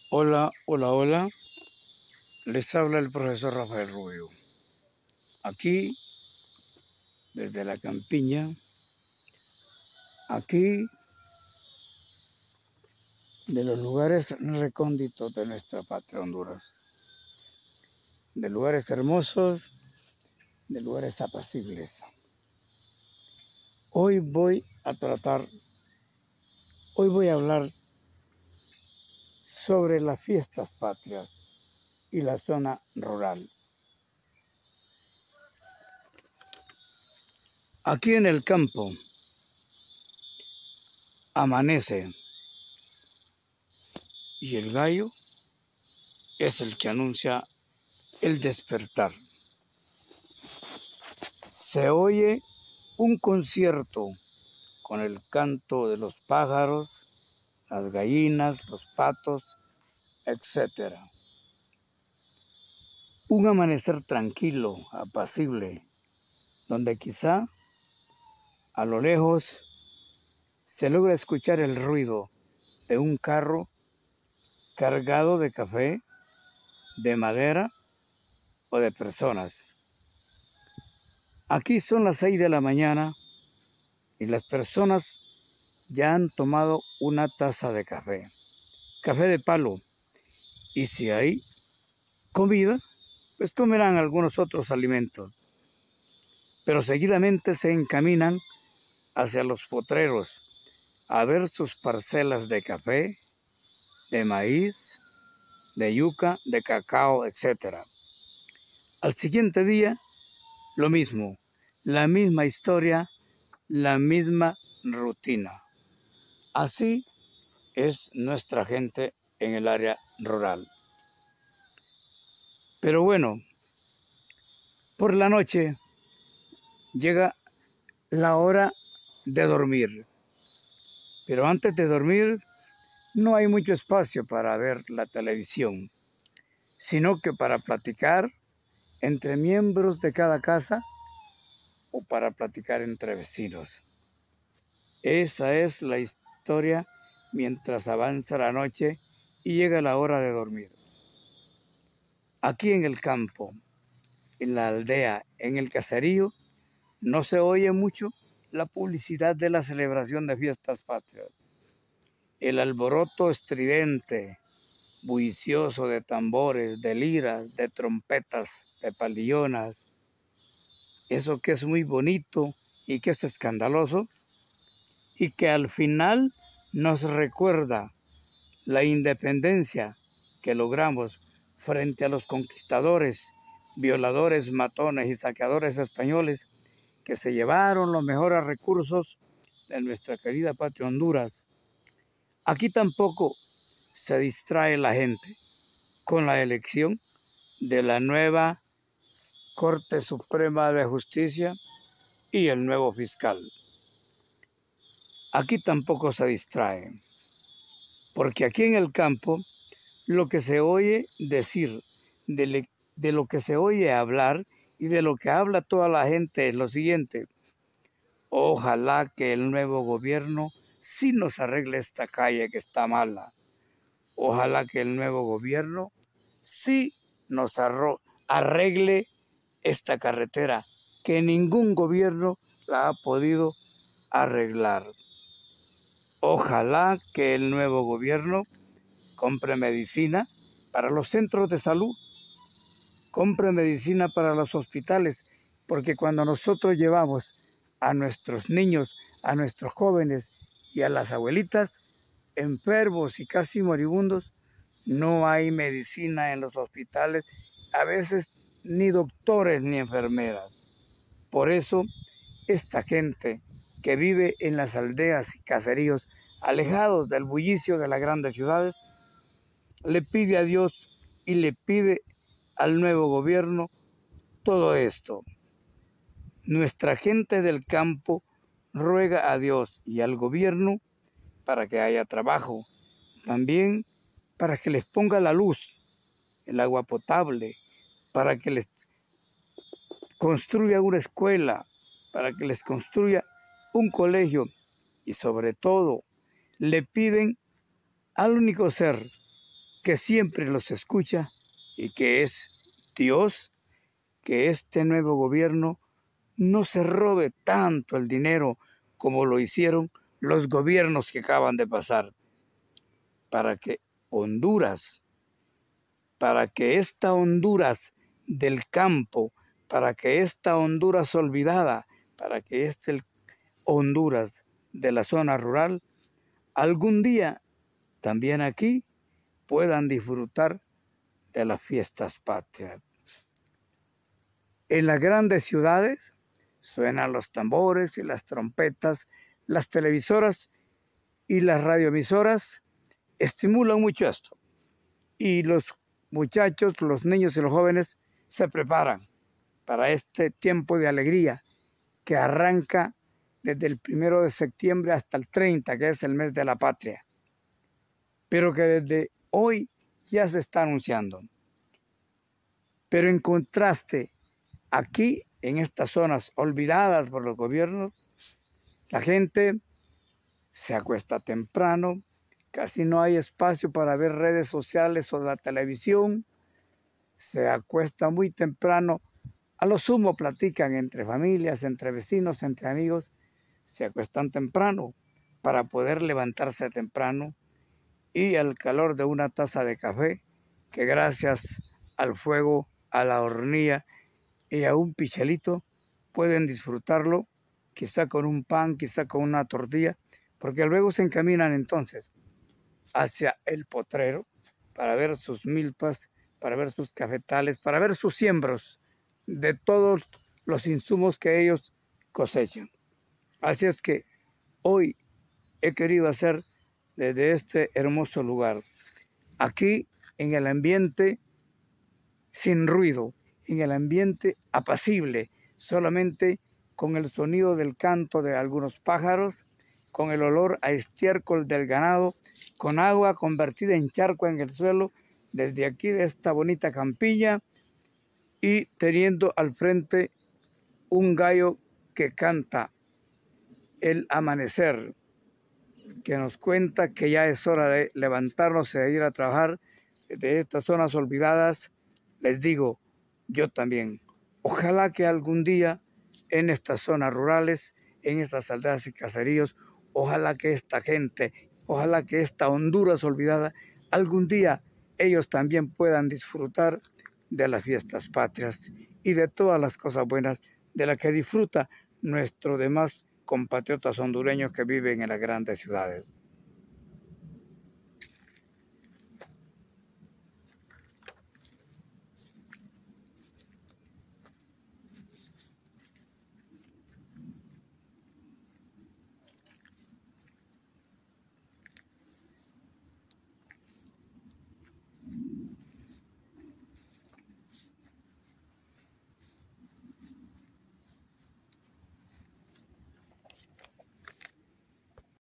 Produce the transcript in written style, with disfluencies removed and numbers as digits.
Hola, hola, hola. Les habla el profesor Rafael Rubio. Aquí, desde la campiña, aquí, de los lugares recónditos de nuestra patria Honduras. De lugares hermosos, de lugares apacibles. Hoy voy a hablar sobre las fiestas patrias y la zona rural. Aquí en el campo amanece y el gallo es el que anuncia el despertar. Se oye un concierto con el canto de los pájaros, las gallinas, los patos, etc. Un amanecer tranquilo, apacible, donde quizá a lo lejos se logra escuchar el ruido de un carro cargado de café, de madera o de personas. Aquí son las 6 de la mañana y las personas ya han tomado una taza de café de palo, y si hay comida, pues comerán algunos otros alimentos, pero seguidamente se encaminan hacia los potreros a ver sus parcelas de café, de maíz, de yuca, de cacao, etc. Al siguiente día, lo mismo, la misma historia, la misma rutina. Así es nuestra gente en el área rural. Pero bueno, por la noche llega la hora de dormir. Pero antes de dormir no hay mucho espacio para ver la televisión, sino que para platicar entre miembros de cada casa o para platicar entre vecinos. Esa es la historia mientras avanza la noche y llega la hora de dormir. Aquí en el campo, en la aldea, en el caserío, no se oye mucho la publicidad de la celebración de fiestas patrias. El alboroto estridente, bullicioso de tambores, de liras, de trompetas, de palillonas, eso que es muy bonito y que es escandaloso y que al final nos recuerda la independencia que logramos frente a los conquistadores, violadores, matones y saqueadores españoles que se llevaron los mejores recursos de nuestra querida patria Honduras. Aquí tampoco se distrae la gente con la elección de la nueva Corte Suprema de Justicia y el nuevo fiscal. Aquí tampoco se distrae, porque aquí en el campo lo que se oye decir, de lo que se oye hablar y de lo que habla toda la gente es lo siguiente: ojalá que el nuevo gobierno sí nos arregle esta calle que está mala. Ojalá que el nuevo gobierno sí nos arregle esta carretera que ningún gobierno la ha podido arreglar. Ojalá que el nuevo gobierno compre medicina para los centros de salud, compre medicina para los hospitales, porque cuando nosotros llevamos a nuestros niños, a nuestros jóvenes y a las abuelitas enfermos y casi moribundos, no hay medicina en los hospitales, a veces ni doctores ni enfermeras. Por eso, esta gente que vive en las aldeas y caseríos alejados del bullicio de las grandes ciudades, le pide a Dios y le pide al nuevo gobierno todo esto. Nuestra gente del campo ruega a Dios y al gobierno para que haya trabajo, también para que les ponga la luz, el agua potable, para que les construya una escuela, para que les construya un colegio y sobre todo le piden al único ser que siempre los escucha y que es Dios, que este nuevo gobierno no se robe tanto el dinero como lo hicieron los gobiernos que acaban de pasar, para que Honduras, para que esta Honduras del campo, para que esta Honduras olvidada, para que este Honduras de la zona rural, algún día también aquí puedan disfrutar de las fiestas patrias. En las grandes ciudades suenan los tambores y las trompetas, las televisoras y las radioemisoras estimulan mucho esto. Y los muchachos, los niños y los jóvenes se preparan para este tiempo de alegría que arranca desde el 1 de septiembre hasta el 30, que es el mes de la patria, pero que desde hoy ya se está anunciando. Pero en contraste, aquí en estas zonas olvidadas por los gobiernos, la gente se acuesta temprano, casi no hay espacio para ver redes sociales o la televisión, se acuesta muy temprano, a lo sumo platican entre familias, entre vecinos, entre amigos, se acuestan temprano para poder levantarse temprano y al calor de una taza de café, que gracias al fuego, a la hornilla y a un pichelito pueden disfrutarlo, quizá con un pan, quizá con una tortilla, porque luego se encaminan entonces hacia el potrero para ver sus milpas, para ver sus cafetales, para ver sus siembros de todos los insumos que ellos cosechan. Así es que hoy he querido hacer desde este hermoso lugar, aquí en el ambiente sin ruido, en el ambiente apacible, solamente con el sonido del canto de algunos pájaros, con el olor a estiércol del ganado, con agua convertida en charco en el suelo, desde aquí de esta bonita campilla, y teniendo al frente un gallo que canta el amanecer, que nos cuenta que ya es hora de levantarnos y de ir a trabajar. De estas zonas olvidadas, les digo, yo también, ojalá que algún día en estas zonas rurales, en estas aldeas y caseríos, ojalá que esta gente, ojalá que esta Honduras olvidada, algún día ellos también puedan disfrutar de las fiestas patrias y de todas las cosas buenas de las que disfruta nuestros demás compatriotas hondureños que viven en las grandes ciudades.